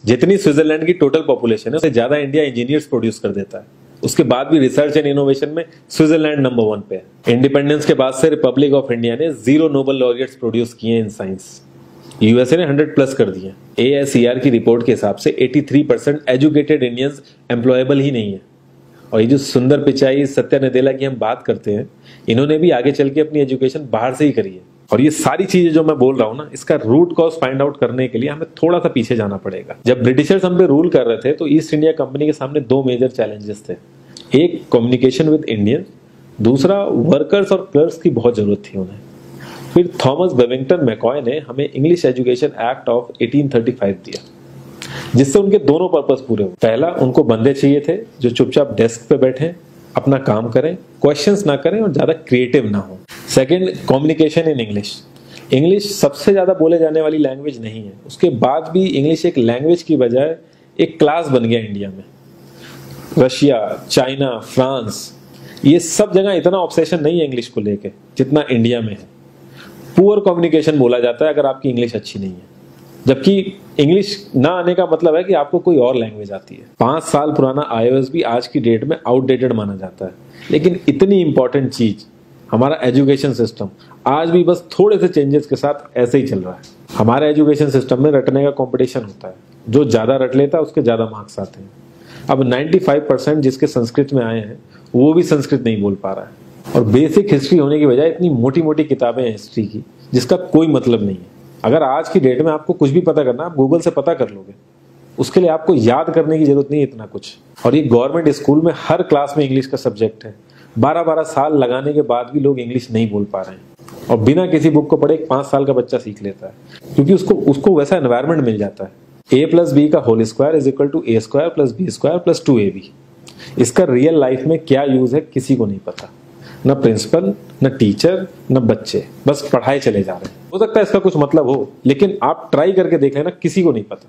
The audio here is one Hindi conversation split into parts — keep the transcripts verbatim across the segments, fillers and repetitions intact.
जितनी स्विट्जरलैंड की टोटल पॉपुलेशन है उससे ज्यादा इंडिया इंजीनियर्स प्रोड्यूस कर देता है। उसके बाद भी रिसर्च एंड इनोवेशन में स्विट्जरलैंड नंबर वन पे है। इंडिपेंडेंस के बाद से रिपब्लिक ऑफ इंडिया ने जीरो नोबेल लॉरियट्स प्रोड्यूस किए इन साइंस। यूएसए ने हंड्रेड प्लस कर दिए। एएसईआर की रिपोर्ट के हिसाब से तिरासी परसेंट एजुकेटेड इंडियंस एम्प्लॉयबल ही नहीं है। और ये जो सुंदर पिचाई, सत्या नदेला की हम बात करते हैं, इन्होंने भी आगे चल के अपनी एजुकेशन बाहर से ही करी है। और ये सारी चीजें जो मैं बोल रहा हूँ ना, इसका रूट कॉज फाइंड आउट करने के लिए हमें थोड़ा सा पीछे जाना पड़ेगा। जब ब्रिटिशर्स हम पे रूल कर रहे थे तो ईस्ट इंडिया कंपनी के सामने दो मेजर चैलेंजेस थे। एक कम्युनिकेशन विद इंडियन, दूसरा वर्कर्स और क्लर्क्स की बहुत जरूरत थी उन्हें। फिर थॉमस बेविंगटन मैकॉय ने हमें इंग्लिश एजुकेशन एक्ट ऑफ अठारह सौ पैंतीस दिया, जिससे उनके दोनों पर्पस पूरे हुए। पहला, उनको बंदे चाहिए थे जो चुपचाप डेस्क पे बैठे, अपना काम करें, क्वेश्चंस ना करें और ज्यादा क्रिएटिव ना हो। Second, communication in English. English सबसे ज्यादा बोले जाने वाली लैंग्वेज नहीं है, उसके बाद भी इंग्लिश एक लैंग्वेज की बजाय एक क्लास बन गया इंडिया में। रशिया, चाइना, फ्रांस, ये सब जगह इतना ऑब्सेशन नहीं है इंग्लिश को लेके जितना इंडिया में है। पुअर कम्युनिकेशन बोला जाता है अगर आपकी इंग्लिश अच्छी नहीं है, जबकि इंग्लिश ना आने का मतलब है कि आपको कोई और लैंग्वेज आती है। पांच साल पुराना आईओएस भी आज की डेट में आउटडेटेड माना जाता है। लेकिन इतनी इंपॉर्टेंट चीज हमारा एजुकेशन सिस्टम आज भी बस थोड़े से चेंजेस के साथ ऐसे ही चल रहा है। हमारे एजुकेशन सिस्टम में रटने का कंपटीशन होता है, जो ज्यादा रट लेता है उसके ज्यादा मार्क्स आते हैं। अब पचानवे परसेंट जिसके संस्कृत में आए हैं वो भी संस्कृत नहीं बोल पा रहा है। और बेसिक हिस्ट्री होने की बजाय इतनी मोटी मोटी किताबें हैं हिस्ट्री की जिसका कोई मतलब नहीं है। अगर आज की डेट में आपको कुछ भी पता करना, आप गूगल से पता कर लोगे। उसके लिए आपको याद करने की जरूरत नहीं है इतना कुछ। और ये गवर्नमेंट स्कूल में हर क्लास में इंग्लिश का सब्जेक्ट है। बारह बारह साल लगाने के बाद भी लोग इंग्लिश नहीं बोल पा रहे हैं। और बिना किसी बुक को पढ़े एक पांच साल का बच्चा सीख लेता है, क्योंकि उसको उसको वैसा एनवायरमेंट मिल जाता है। ए प्लस बी का whole square is equal to A square plus B square plus two A B. इसका रियल लाइफ में क्या यूज है किसी को नहीं पता, न प्रिंसिपल, न टीचर, न बच्चे, बस पढ़ाए चले जा रहे हैं। हो सकता है इसका कुछ मतलब हो, लेकिन आप ट्राई करके देख लेना, किसी को नहीं पता।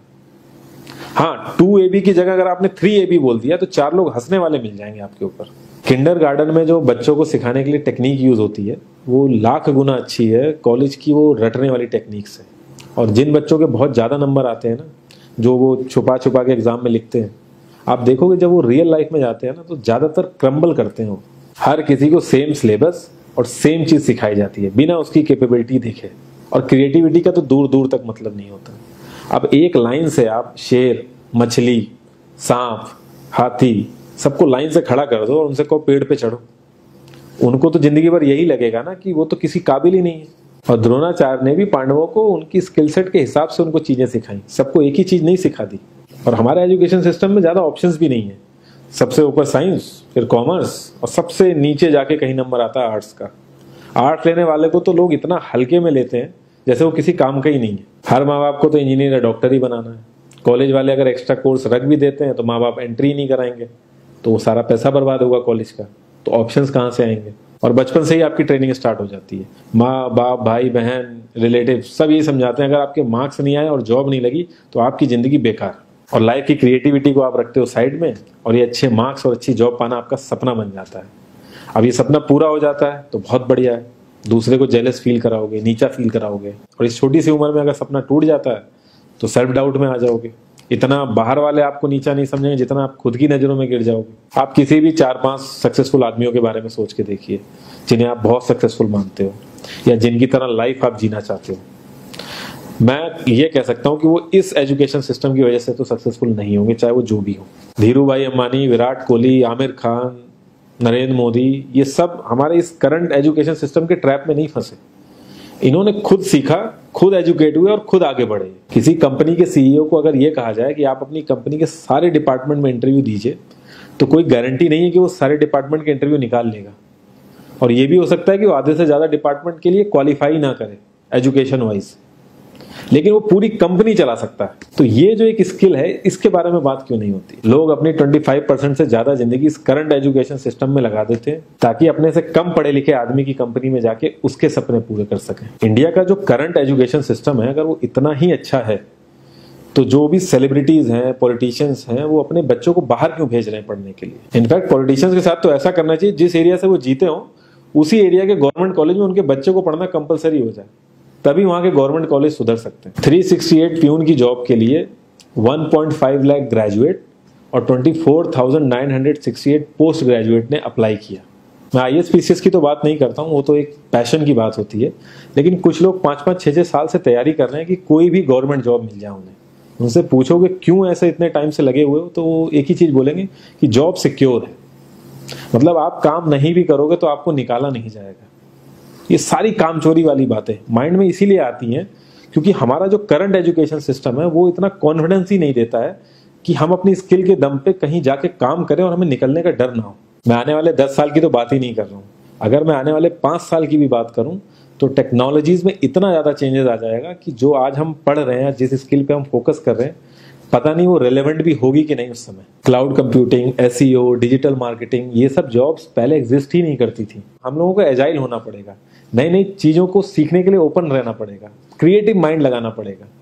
हाँ, टू ए बी की जगह अगर आपने थ्री ए बी बोल दिया तो चार लोग हंसने वाले मिल जाएंगे आपके ऊपर। किंडरगार्टन में जो बच्चों को सिखाने के लिए टेक्निक यूज होती है वो लाख गुना अच्छी है कॉलेज की वो रटने वाली टेक्निक से। और जिन बच्चों के बहुत ज्यादा नंबर आते हैं ना, जो वो छुपा छुपा के एग्जाम में लिखते हैं, आप देखोगे जब वो रियल लाइफ में जाते हैं ना तो ज्यादातर क्रम्बल करते हैं वो। हर किसी को सेम सिलेबस और सेम चीज सिखाई जाती है बिना उसकी कैपेबिलिटी देखे। और क्रिएटिविटी का तो दूर दूर तक मतलब नहीं होता। अब एक लाइन से आप शेर, मछली, सांप, हाथी सबको लाइन से खड़ा कर दो और उनसे कहो पेड़ पे चढ़ो, उनको तो जिंदगी भर यही लगेगा ना कि वो तो किसी काबिल ही नहीं है। और द्रोणाचार्य ने भी पांडवों को उनकी स्किल सेट के हिसाब से उनको चीजें सिखाई, सबको एक ही चीज नहीं सिखा दी। और हमारे एजुकेशन सिस्टम में ज्यादा ऑप्शंस भी नहीं है। सबसे ऊपर साइंस, फिर कॉमर्स, और सबसे नीचे जाके कहीं नंबर आता है आर्ट्स का। आर्ट्स लेने वाले को तो लोग इतना हल्के में लेते हैं जैसे वो किसी काम का ही नहीं है। हर माँ बाप को तो इंजीनियर या डॉक्टर ही बनाना है। कॉलेज वाले अगर एक्स्ट्रा कोर्स रख भी देते हैं तो माँ बाप एंट्री नहीं कराएंगे, तो वो सारा पैसा बर्बाद होगा कॉलेज का। तो ऑप्शंस कहाँ से आएंगे? और बचपन से ही आपकी ट्रेनिंग स्टार्ट हो जाती है। माँ बाप, भाई बहन, रिलेटिव सब यही समझाते हैं अगर आपके मार्क्स नहीं आए और जॉब नहीं लगी तो आपकी जिंदगी बेकार। और लाइफ की क्रिएटिविटी को आप रखते हो साइड में, और ये अच्छे मार्क्स और अच्छी जॉब पाना आपका सपना बन जाता है। अब ये सपना पूरा हो जाता है तो बहुत बढ़िया है, दूसरे को जेलस फील कराओगे, नीचा फील कराओगे। और इस छोटी सी उम्र में अगर सपना टूट जाता है तो सेल्फ डाउट में आ जाओगे। इतना बाहर वाले आपको नीचा नहीं समझेंगे जितना आप खुद की नजरों में गिर जाओगे। आप किसी भी चार पांच सक्सेसफुल आदमियों के बारे में सोच के देखिए जिन्हें आप बहुत सक्सेसफुल मानते हो या जिनकी तरह लाइफ आप जीना चाहते हो। मैं ये कह सकता हूं कि वो इस एजुकेशन सिस्टम की वजह से तो सक्सेसफुल नहीं होंगे, चाहे वो जो भी हो। धीरू भाई अंबानी, विराट कोहली, आमिर खान, नरेंद्र मोदी, ये सब हमारे इस करंट एजुकेशन सिस्टम के ट्रैप में नहीं फंसे। इन्होंने खुद सीखा, खुद एजुकेट हुए और खुद आगे बढ़े। किसी कंपनी के सीईओ को अगर ये कहा जाए कि आप अपनी कंपनी के सारे डिपार्टमेंट में इंटरव्यू दीजिए, तो कोई गारंटी नहीं है कि वो सारे डिपार्टमेंट के इंटरव्यू निकाल लेगा। और ये भी हो सकता है कि वो आधे से ज्यादा डिपार्टमेंट के लिए क्वालिफाई ना करे एजुकेशन वाइज, लेकिन वो पूरी कंपनी चला सकता है। तो ये जो एक स्किल है, इसके बारे में बात क्यों नहीं होती? लोग अपनी पच्चीस परसेंट से ज्यादा जिंदगी इस करंट एजुकेशन सिस्टम में लगा देते हैं ताकि अपने से कम पढ़े लिखे आदमी की कंपनी में जाके उसके सपने पूरे कर सकें। इंडिया का जो करंट एजुकेशन सिस्टम है, अगर वो इतना ही अच्छा है तो जो भी सेलिब्रिटीज हैं, पॉलिटिशियंस हैं, वो अपने बच्चों को बाहर क्यों भेज रहे हैं पढ़ने के लिए? इनफैक्ट पॉलिटिशियंस के साथ तो ऐसा करना चाहिए, जिस एरिया से वो जीते हो उसी एरिया के गवर्नमेंट कॉलेज में उनके बच्चों को पढ़ना कंपलसरी हो जाए, तभी वहां के गवर्नमेंट कॉलेज सुधर सकते हैं। तीन सौ अड़सठ प्यून की जॉब के लिए one point five lakh graduate और चौबीस हज़ार नौ सौ अड़सठ पोस्ट ग्रेजुएट ने अप्लाई किया। मैं I S P C S की तो बात नहीं करता हूँ, वो तो एक पैशन की बात होती है, लेकिन कुछ लोग पाँच पाँच छः छः साल से तैयारी कर रहे हैं कि कोई भी गवर्नमेंट जॉब मिल जाए उन्हें। उनसे पूछोगे क्यों ऐसे इतने टाइम से लगे हुए हो, तो वो एक ही चीज़ बोलेंगे कि जॉब सिक्योर है। मतलब आप काम नहीं भी करोगे तो आपको निकाला नहीं जाएगा। ये सारी कामचोरी वाली बातें माइंड में इसीलिए आती हैं क्योंकि हमारा जो करंट एजुकेशन सिस्टम है वो इतना कॉन्फिडेंस ही नहीं देता है कि हम अपनी स्किल के दम पे कहीं जाके काम करें और हमें निकलने का डर ना हो। मैं आने वाले दस साल की तो बात ही नहीं कर रहा हूँ, अगर मैं आने वाले पाँच साल की भी बात करूँ तो टेक्नोलॉजीज में इतना ज़्यादा चेंजेस आ जाएगा कि जो आज हम पढ़ रहे हैं, जिस स्किल पे हम फोकस कर रहे हैं, पता नहीं वो रेलेवेंट भी होगी कि नहीं उस समय। Cloud computing, S E O, digital marketing, ये सब जॉब्स पहले एग्जिस्ट ही नहीं करती थी। हम लोगों को एजाइल होना पड़ेगा, नई नई चीज़ों को सीखने के लिए ओपन रहना पड़ेगा, क्रिएटिव माइंड लगाना पड़ेगा।